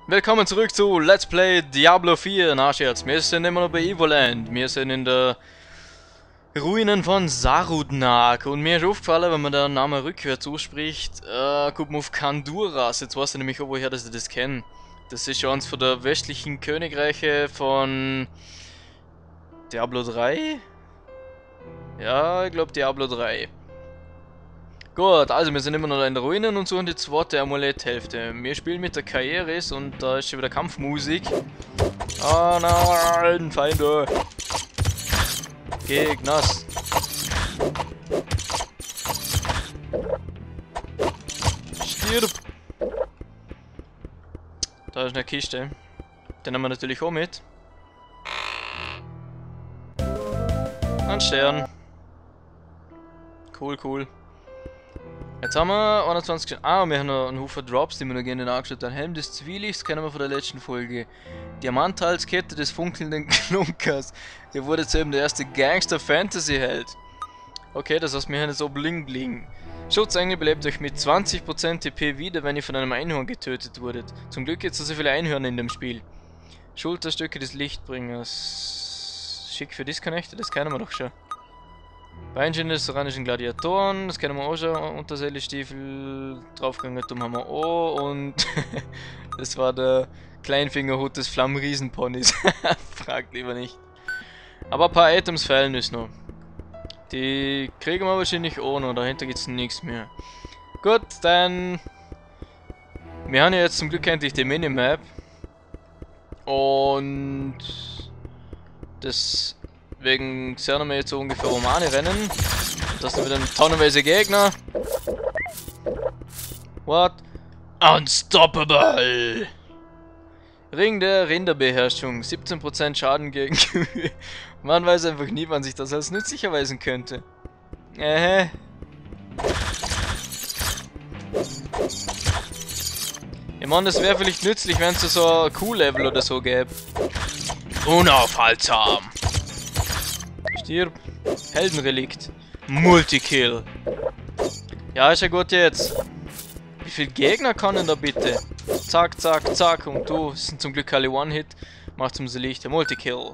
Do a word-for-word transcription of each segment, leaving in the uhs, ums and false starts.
Willkommen zurück zu Let's Play Diablo vier. Na Scherz, wir sind immer noch bei Evoland. Wir sind in der Ruinen von Sarudnak. Und mir ist aufgefallen, wenn man den Namen rückwärts ausspricht, äh, kommt man auf Kanduras. Jetzt weiß ich nämlich auch, woher ich das kenne. Das ist schon eins von der westlichen Königreiche von Diablo drei? Ja, ich glaube Diablo drei. Gut, also wir sind immer noch in der Ruinen und suchen die zweite Amuletthälfte. Wir spielen mit der Kaeris und da ist schon wieder Kampfmusik. Oh nein, Feinde! Gegners! Stirb! Da ist eine Kiste. Den haben wir natürlich auch mit. Ein Stern. Cool, cool. Jetzt haben wir einundzwanzig... Ah, wir haben noch einen Haufen Drops, die wir noch gerne angeschaut haben. Helm des Zwielichts kennen wir von der letzten Folge. Diamanthalskette des funkelnden Klunkers. Der wurde zu eben der erste Gangster-Fantasy-Held. Okay, das heißt, wir haben jetzt so Bling Bling. Schutzengel belebt euch mit zwanzig Prozent T P wieder, wenn ihr von einem Einhorn getötet wurdet. Zum Glück gibt es so viele Einhörner in dem Spiel. Schulterstücke des Lichtbringers. Schick für Disconnected, das kennen wir doch schon. Beinchen des oranischen Gladiatoren, das kennen wir auch schon, Unterseelestiefel, draufgegangen haben wir auch und das war der Kleinfingerhut des Flammriesenponys. Fragt lieber nicht. Aber ein paar Items fehlen uns noch. Die kriegen wir wahrscheinlich ohne, dahinter gibt es nichts mehr. Gut, dann... Wir haben ja jetzt zum Glück endlich die Minimap. Und... Das... Deswegen sehen wir jetzt so ungefähr Romane rennen. Das sind wieder tonnenweise Gegner. What? Unstoppable! Ring der Rinderbeherrschung. siebzehn Prozent Schaden gegen Kühe. Man weiß einfach nie, wann sich das als nützlich erweisen könnte. Äh. Ich meine, das wäre vielleicht nützlich, wenn es so ein Q-Level oder so gäbe. Unaufhaltsam! Stirb. Heldenrelikt. Multikill. Ja, ist ja gut jetzt. Wie viele Gegner kann denn da bitte? Zack, zack, zack. Und du, das sind zum Glück alle One-Hit. Macht zum Licht. Multikill.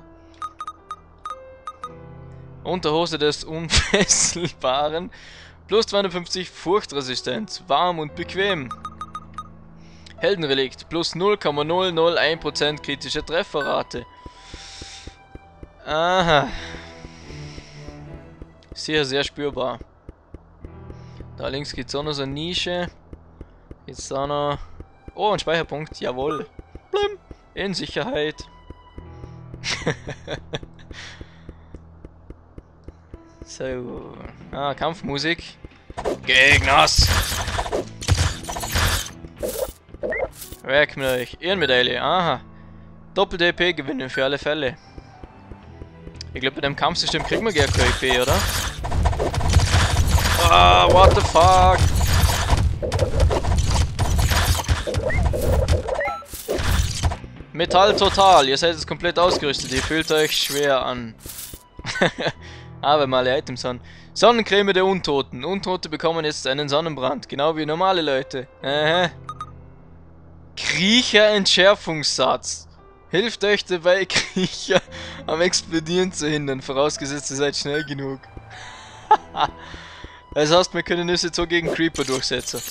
Unterhose des Unfesselbaren. Plus zweihundertfünfzig Furchtresistenz. Warm und bequem. Heldenrelikt. Plus null Komma null null eins Prozent kritische Trefferrate. Aha. Sehr, sehr spürbar. Da links gibt es auch noch so eine Nische. Jetzt da noch... Oh, ein Speicherpunkt. Jawohl. Blim. In Sicherheit. So. Ah, Kampfmusik. Gegners. Weg mit euch. Ehrenmedaille. Aha. Doppel-D P gewinnen für alle Fälle. Ich glaube, bei dem Kampfsystem kriegen wir gar kein E P, oder? Ah, what the fuck? Metall total, ihr seid jetzt komplett ausgerüstet, ihr fühlt euch schwer an. Aber mal alle Items an. Sonnencreme der Untoten. Untote bekommen jetzt einen Sonnenbrand, genau wie normale Leute. Äh. Kriecher-Entschärfungssatz. Hilft euch dabei, Kriecher am Explodieren zu hindern, vorausgesetzt ihr seid schnell genug. Das heißt, wir können uns jetzt so gegen Creeper durchsetzen.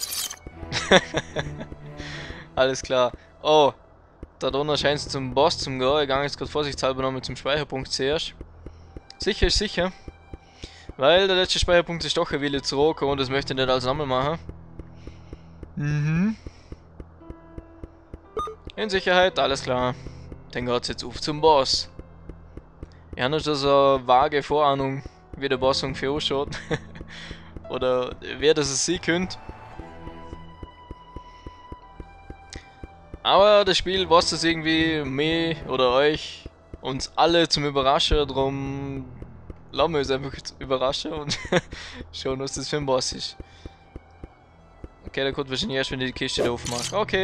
Alles klar. Oh, da drunter scheint es zum Boss zum gehen. Ich gehe jetzt gerade vorsichtshalber nochmal zum Speicherpunkt zuerst. Sicher ist sicher. Weil der letzte Speicherpunkt ist doch ein Wille zurück und das möchte ich nicht als nochmal machen. Mhm. In Sicherheit, alles klar. Dann geht's jetzt auf zum Boss. Ich habe noch schon so eine vage Vorahnung, wie der Boss ungefähr ausschaut. Oder wer das es sehen könnt. Aber das Spiel was es irgendwie mich oder euch, uns alle zum Überraschen, darum lassen wir uns einfach überraschen und schauen, was das für ein Boss ist. Okay, der kommt wahrscheinlich erst, wenn ich die Kiste da aufmache. Okay.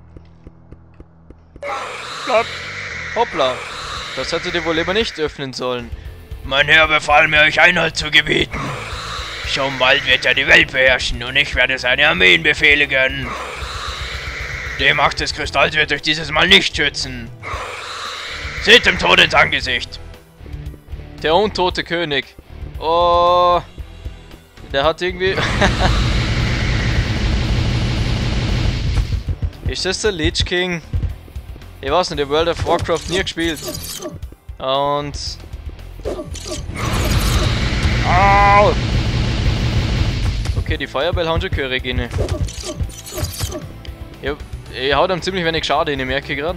Bleib. Hoppla, das hättet ihr wohl lieber nicht öffnen sollen. Mein Herr befahl mir, euch Einhalt zu gebieten. Schon bald wird er die Welt beherrschen und ich werde seine Armeen befehligen. Die Macht des Kristalls wird euch dieses Mal nicht schützen. Seht dem Tod ins Angesicht. Der untote König. Oh. Der hat irgendwie... Ist das der Lich King? Ich weiß nicht, ich habe World of Warcraft nie gespielt. Und... Au! Okay, die Feuerbälle haben schon Körig inne. Ich, ich hau dem ziemlich wenig Schade hin, ich merke gerade.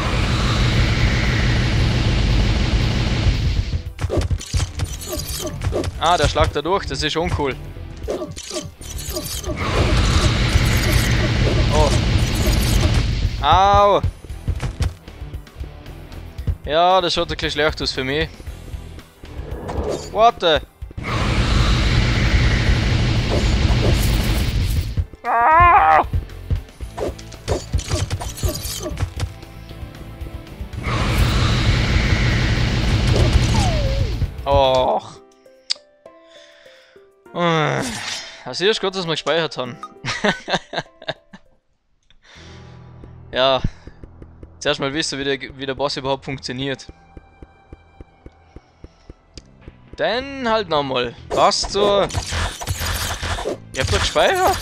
Ah, der schlagt da durch, das ist uncool. Oh. Au! Ja, das schaut ein bisschen schlecht aus für mich. What the? Ah! Och. Also hier ist gut, dass wir gespeichert haben. Ja. Zuerst mal wissen, wie der, wie der Boss überhaupt funktioniert. Dann halt nochmal. Was zur... Ihr habt doch gespeichert?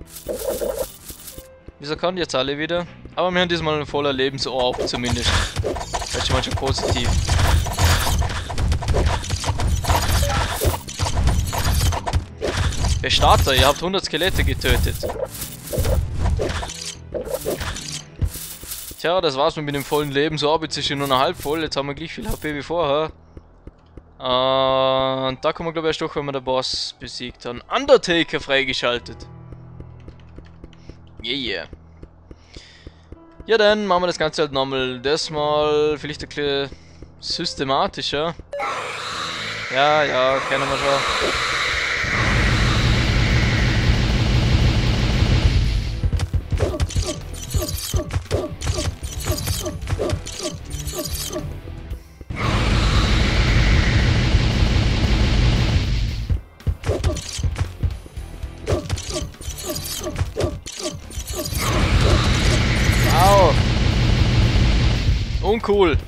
Wieso kann die jetzt alle wieder? Aber wir haben diesmal ein voller Lebensorb zumindest. Das ist schon mal schon positiv. Starter, ihr habt hundert Skelette getötet. Tja, das war's mit dem vollen Leben. So, jetzt ist schon nur noch halb voll. Jetzt haben wir gleich viel H P wie vorher. Und da kommen wir, glaube ich, erst durch, wenn wir den Boss besiegt haben. Undertaker freigeschaltet. Yeah, yeah. Ja, dann machen wir das Ganze halt nochmal. Das mal vielleicht ein bisschen systematischer. Ja, ja, kennen wir schon. Au! Uncool!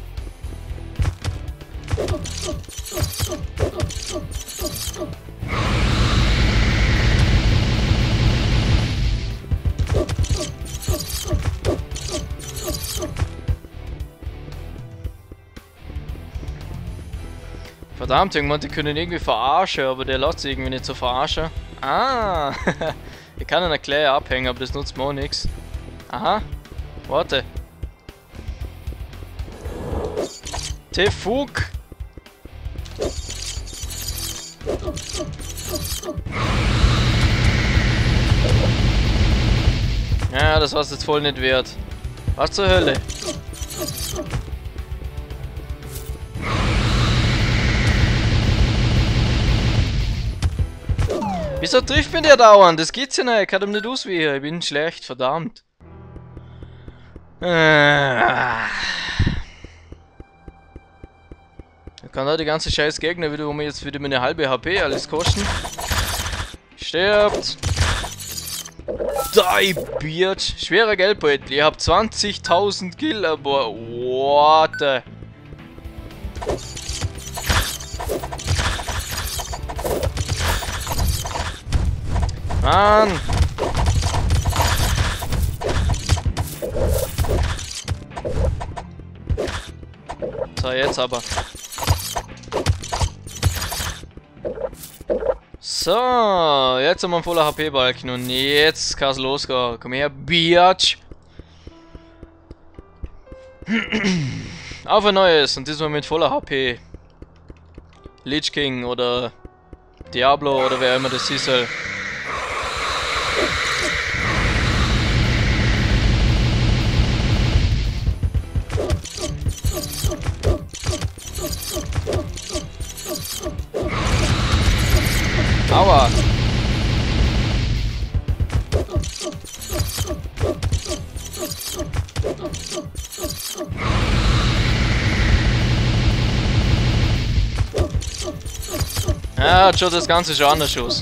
Verdammt, irgendwann, die können irgendwie verarschen, aber der lässt sich irgendwie nicht so verarschen. Ah! Ich kann einen gleich abhängen, aber das nutzt mir auch nichts. Aha! Warte! Tefug! Ja, das war's jetzt voll nicht wert. Was zur Hölle? Wieso trifft mich der dauernd? Das geht's ja nicht. Ich kann ihm nicht ausweichen. Ich bin schlecht, verdammt. Da kann da die ganze scheiß Gegner wieder, wo mir jetzt wieder meine halbe H P alles kosten. Stirbt! Die Bitch! Schwerer Geldbeutel. Ihr habt zwanzigtausend Kill, aber what the... Mann! So, jetzt aber. So, jetzt haben wir einen voller H P-Balken und jetzt kann es losgehen. Komm her, Biatch! Auf ein neues und diesmal mit voller H P. Lich King oder Diablo oder wer immer das ist. Soll. Aua! Ja, schon das Ganze schon anders aus.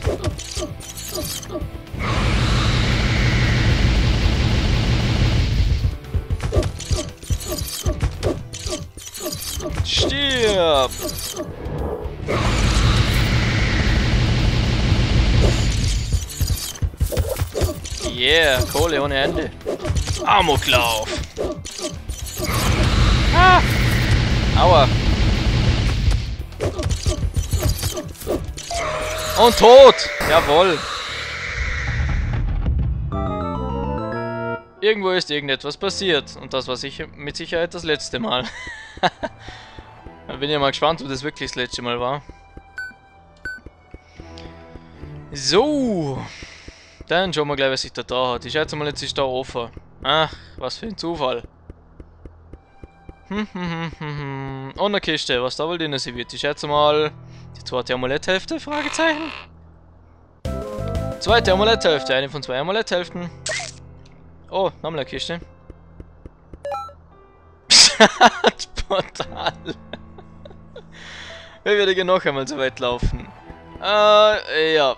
Stirb! Yeah, Kohle ohne Ende. Amoklauf! Ah! Aua! Und tot! Jawohl! Irgendwo ist irgendetwas passiert. Und das war sicher, mit Sicherheit das letzte Mal. Bin ja mal gespannt, ob das wirklich das letzte Mal war. So! Dann schauen wir gleich, was sich da da hat. Ich schätze mal, jetzt ist da offen. Ach, was für ein Zufall. Hm, hm, hm, hm, hm. Und eine Kiste, was da wohl drin sein wird. Ich schätze mal, die zweite Amuletthälfte? Fragezeichen. Zweite Amuletthälfte, eine von zwei Amuletthälften. Oh, nochmal eine Kiste. Portal. Wir werden noch einmal so weit laufen. Äh, ja.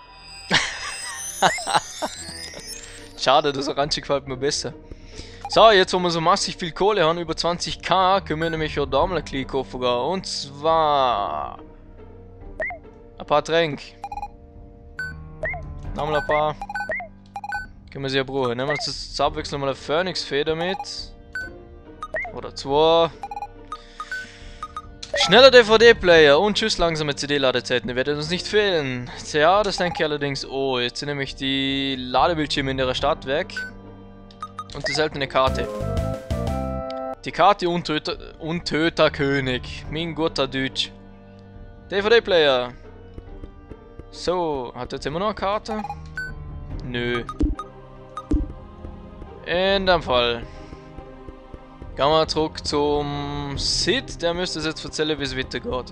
Schade, das Orange gefällt mir besser. So, jetzt wo wir so massiv viel Kohle haben, über zwanzigtausend, können wir nämlich auch da mal ein Klick kaufen. Und zwar... ein paar Tränke. Nochmal ein paar. Können wir sie ja brauchen. Nehmen wir uns zur Abwechslung mal eine Phoenix-Feder mit. Oder zwei. Schneller D V D-Player und tschüss langsame C D-Ladezeiten, die werden uns nicht fehlen. Ja, das denke ich allerdings. Oh, jetzt sind nämlich die Ladebildschirme in der Stadt weg. Und die seltene Karte. Die Karte Untöter, Untöterkönig. Mein guter Deutsch. D V D-Player. So, hat jetzt immer noch eine Karte? Nö. In dem Fall. Gehen wir zurück zum Sid, der müsste es jetzt erzählen, wie es weitergeht.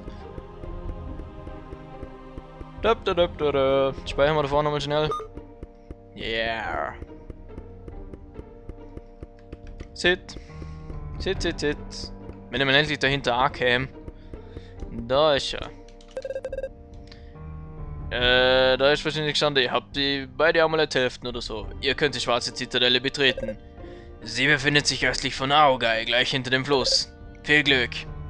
Speichern wir da vorne mal schnell. Yeah. Sid. Sid, Sid, Sid. Wenn er mal endlich dahinter ankäme. Da ist er. Äh, da ist wahrscheinlich gestanden, ihr habt die beide Amuletthälften oder so. Ihr könnt die schwarze Zitadelle betreten. Sie befindet sich östlich von Aogai, gleich hinter dem Fluss. Viel Glück.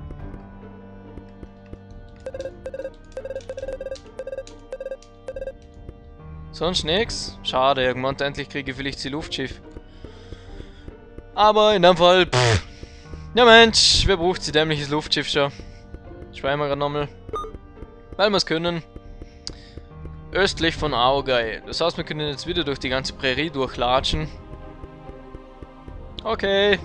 Sonst nix? Schade, irgendwann endlich kriege ich vielleicht das Luftschiff. Aber in dem Fall, pff. Ja Mensch, wer braucht sie dämliches Luftschiff schon? Speichern wir gerade nochmal. Weil wir es können. Östlich von Aogai. Das heißt, wir können jetzt wieder durch die ganze Prärie durchlatschen. Okay.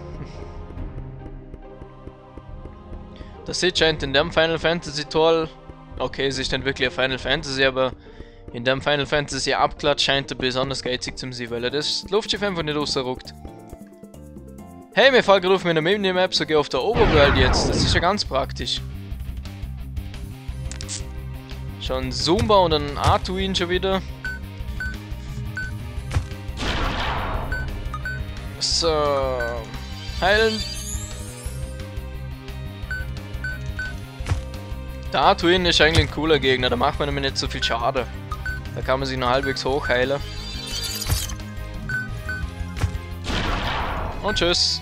Das Sid scheint in dem Final Fantasy toll. Okay, es ist nicht wirklich ein Final Fantasy, aber in dem Final Fantasy Abklatsch scheint er besonders geizig zu sein, weil er das Luftschiff einfach nicht rausruckt. Hey, mir fällt gerade auf meiner Minimap sogar auf der Overworld jetzt. Das ist ja ganz praktisch. Schon Zumba und ein Artuin schon wieder. So. Heilen. Der Artuin ist eigentlich ein cooler Gegner, da macht man nämlich nicht so viel Schade. Da kann man sich noch halbwegs hochheilen. Und tschüss.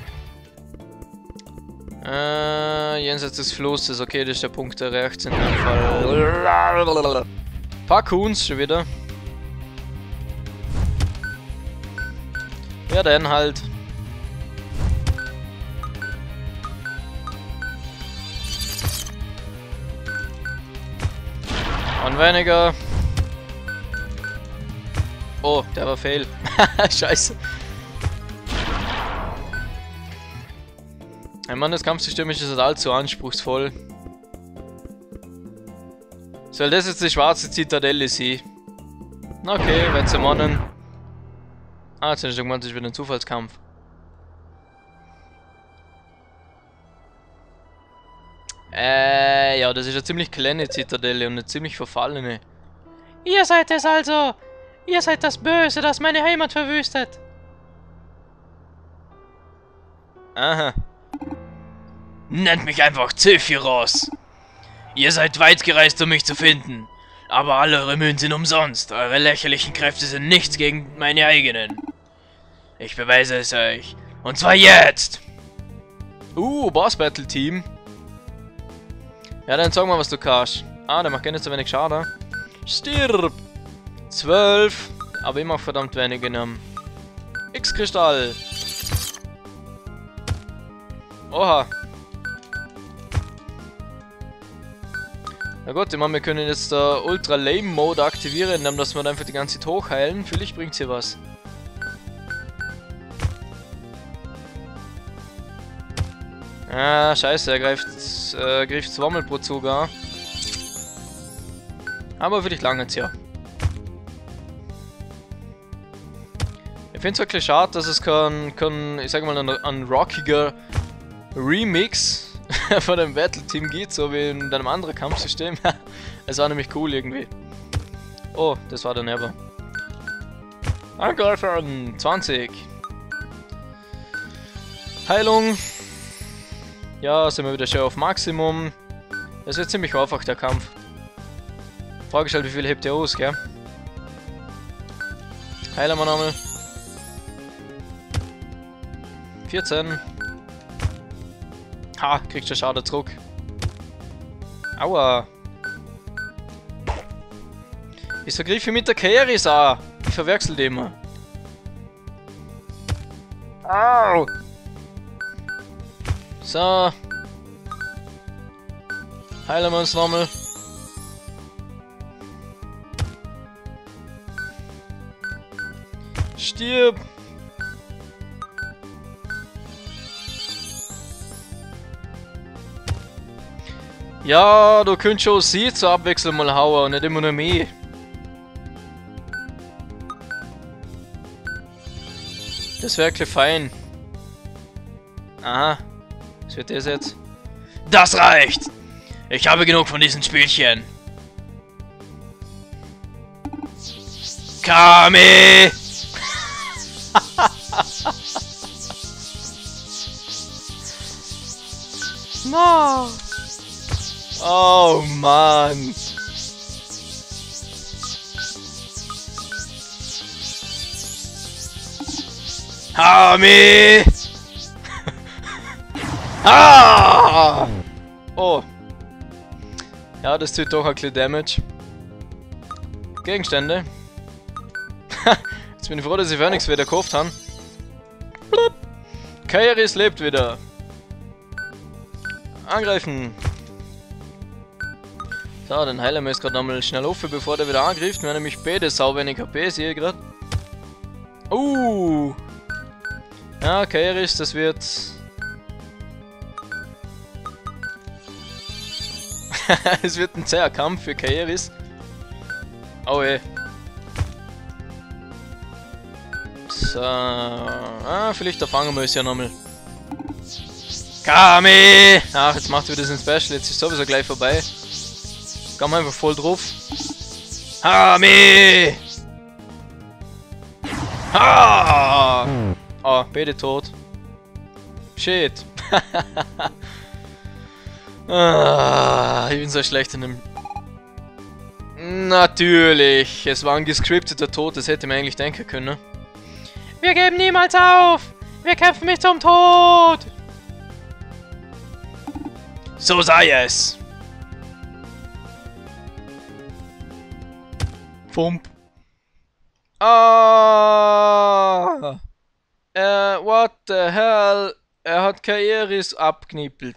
Äh, jenseits des Flusses, okay, das ist der Punkt, der rechts in dem Fall. Paar Kuhns schon wieder. Ja, dann halt. Und weniger. Oh, der war fail. Scheiße. Ein Mann, das Kampfsystem ist halt allzu anspruchsvoll. Soll das jetzt die schwarze Zitadelle sein? Okay, wenn sie meinen. Ah, jetzt ist irgendwann wieder ein Zufallskampf. Äh, ja, das ist eine ziemlich kleine Zitadelle und eine ziemlich verfallene. Ihr seid es also! Ihr seid das Böse, das meine Heimat verwüstet! Aha. Nennt mich einfach Zephyros. Ihr seid weit gereist, um mich zu finden. Aber alle eure Mühen sind umsonst. Eure lächerlichen Kräfte sind nichts gegen meine eigenen. Ich beweise es euch. Und zwar jetzt! Uh, Boss Battle Team. Ja, dann sag mal, was du kannst. Ah, der macht gar nicht so wenig Schaden. Stirb! zwölf. Aber ich mach verdammt wenig genommen. X-Kristall. Oha. Na gut, ich meine, wir können jetzt der Ultra Lame Mode aktivieren, indem dass wir einfach die ganze Zeit hochheilen. Vielleicht bringt hier was. Ah, scheiße, er greift, äh, greift zweimal pro Zug an. Aber vielleicht lange jetzt ja. Ich finde es wirklich schade, dass es kein, kein ich sag mal, ein, ein rockiger Remix von dem Battle-Team gibt, so wie in einem anderen Kampfsystem. Es war nämlich cool irgendwie. Oh, das war der Never. Angreifen! zwanzig. Heilung. Ja, sind wir wieder schön auf Maximum. Das wird ziemlich einfach, der Kampf. Frage ist halt, wie viel hebt ihr aus, gell? Heilen wir nochmal. vierzehn. Ha, kriegt schon Schaden zurück. Aua. Wieso griff ich mit der Keris an? Ich verwechsel die immer. Au! So. Heilen wir uns nochmal. Stirb! Ja, du könntest schon sie zur Abwechslung mal hauen und nicht immer nur mich. Das wäre wirklich fein. Aha. Was wird das jetzt? Das reicht! Ich habe genug von diesen Spielchen. Kami! No! Oh Mann! Kami! Ah! Oh. Ja, das tut doch ein bisschen Damage. Gegenstände. Jetzt bin ich froh, dass ich Phoenix wieder gekauft habe. Kairis lebt wieder. Angreifen. So, dann heilen wir jetzt gerade nochmal schnell auf, bevor der wieder angreift. Wir haben nämlich beide sau wenig H P, sehe ich gerade. Uh. Ja, Kairis, das wird... Es wird ein zäher Kampf für Kairis. Oh ey. So. Ah, vielleicht erfangen wir es ja nochmal. Kami! Ach, jetzt macht wieder das ein Special, jetzt ist sowieso gleich vorbei. Gehen wir einfach voll drauf. Kami! Ah! Oh, beide tot. Shit. Ah, ich bin so schlecht in dem... Natürlich, es war ein gescripteter Tod, das hätte man eigentlich denken können. Wir geben niemals auf! Wir kämpfen bis zum Tod! So sei es! Pump. Ah! Äh, what the hell? Er hat Kairis abknippelt.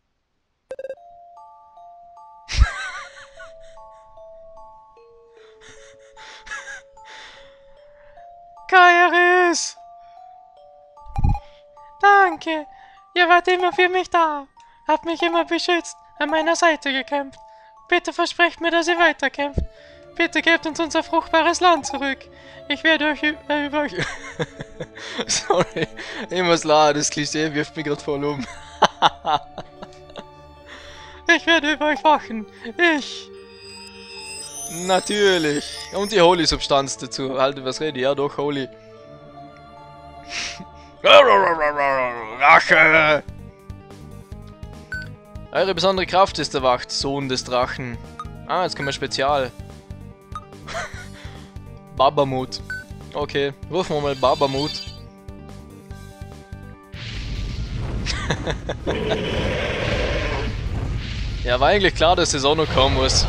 Kairis! Danke! Ihr wart immer für mich da. Habt mich immer beschützt, an meiner Seite gekämpft. Bitte versprecht mir, dass ihr weiterkämpft. Bitte gebt uns unser fruchtbares Land zurück. Ich werde euch über... über euch... Sorry, ich muss lachen, das Klischee wirft mich gerade voll um. Ich werde über euch wachen. Ich... Natürlich. Und die Holy-Substanz dazu. Halt, was rede ich? Ja doch, Holy. Rache! Eure besondere Kraft ist erwacht, Sohn des Drachen. Ah, jetzt können wir Spezial. Babamut. Okay, rufen wir mal Babamut. Ja, war eigentlich klar, dass es auch noch kommen muss.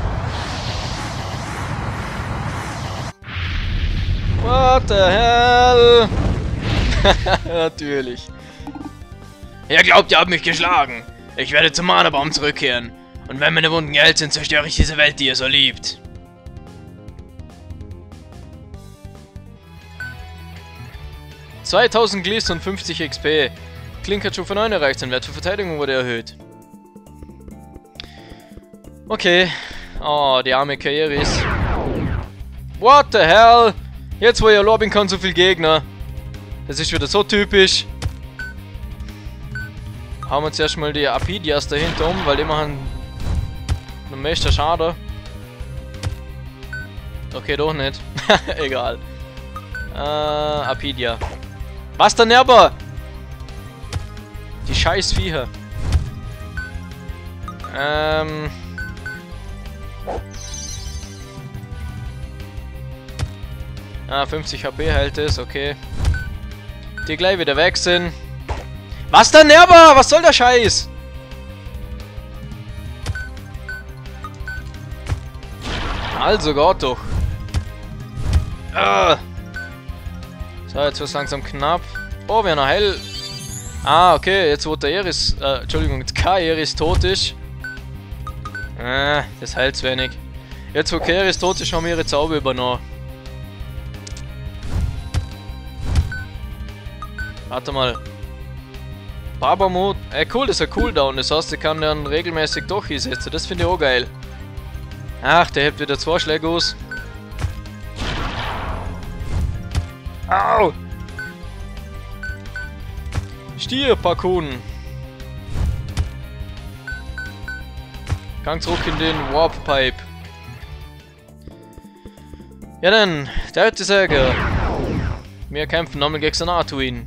What the hell? Natürlich. Ihr glaubt, ihr habt mich geschlagen. Ich werde zum Mana-Baum zurückkehren. Und wenn meine Wunden geheilt sind, zerstöre ich diese Welt, die ihr so liebt. zweitausend Gliss und fünfzig X P. Klink hat Stufe neun erreicht, sein Wert für Verteidigung wurde erhöht. Okay. Oh, die arme Kaeris. What the hell? Jetzt wo ihr lobbyn kann, so viel Gegner. Das ist wieder so typisch. Hauen wir zuerst mal die Apidias dahinter um, weil die machen einen Meister Schade. Okay, doch nicht. Egal. Äh, Apidia. Was der Nerber? Die scheiß Viecher. Ähm. Ah, fünfzig H P hält es, okay. Die gleich wieder weg sind. Was der Nerber? Was soll der Scheiß? Also Gott doch. Ah. So, jetzt wird es langsam knapp. Oh, wir haben noch hell. Ah, okay, jetzt wo der Eris, äh, Entschuldigung, jetzt Kaeris tot ist. Ah, das heilt wenig. Jetzt wo Kaeris tot ist, haben wir ihre Zauber übernommen. Warte mal. Babamut. Äh, cool, das ist ein Cooldown. Das heißt, ich kann dann regelmäßig doch einsetzen. Das finde ich auch geil. Ach, der hebt wieder zwei Schläge aus. Au! Stier, Pakun! Gang zurück in den Warp Pipe. Ja dann, der alte Säger. Wir kämpfen nochmal gegen den Artuin.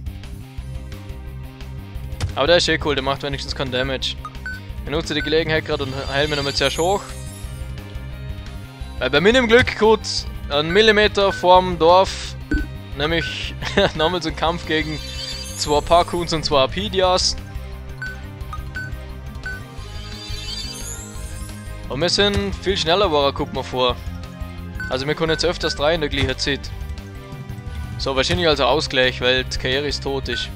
Aber der ist eh cool, der macht wenigstens keinen Damage. Ich nutze die Gelegenheit gerade und heile mir nochmal zuerst hoch. Weil bei meinem Glück kurz einen Millimeter vorm Dorf, nämlich nochmal so ein Kampf gegen zwei Pakuns und zwei Apidias. Und wir sind viel schneller geworden, guck mal vor. Also wir können jetzt öfters drei in der gleichen Zeit. So, wahrscheinlich also Ausgleich, weil Kaeris tot ist.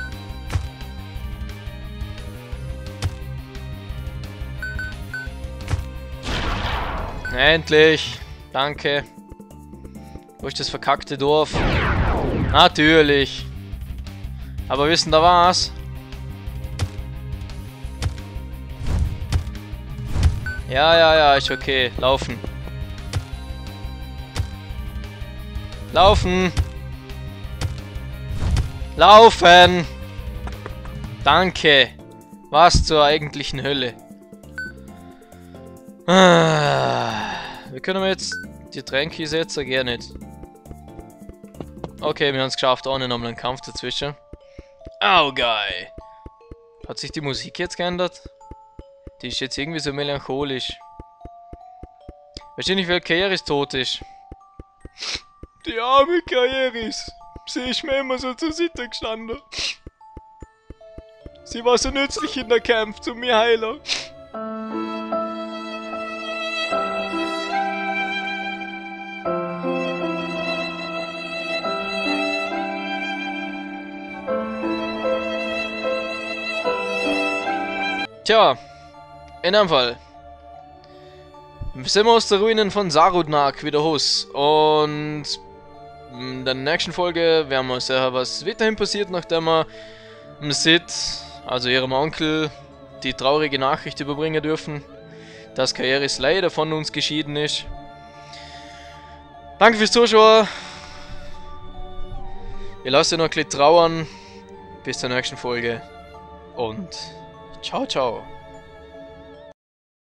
Endlich! Danke! Wo ist das verkackte Dorf? Natürlich! Aber wissen da was? Ja, ja, ja, ist okay. Laufen. Laufen! Laufen! Danke! Was zur eigentlichen Hölle? Ah, wir können jetzt die Tränke setzen, gerne nicht. Okay, wir haben es geschafft, ohne nochmal einen Kampf dazwischen. Oh, geil! Hat sich die Musik jetzt geändert? Die ist jetzt irgendwie so melancholisch. Wahrscheinlich, weil Kaeris tot ist. Die arme Kaeris! Sie ist mir immer so zur Seite gestanden. Sie war so nützlich in der Kampf zu mir Heiler. Tja, in einem Fall sind wir aus den Ruinen von Sarudnak wieder Hus und in der nächsten Folge werden wir sehen, was weiterhin passiert, nachdem wir dem Sid, also ihrem Onkel, die traurige Nachricht überbringen dürfen, dass Kaeris leider von uns geschieden ist. Danke fürs Zuschauen. Ihr lasst euch noch ein bisschen trauern. Bis zur nächsten Folge und ciao, ciao.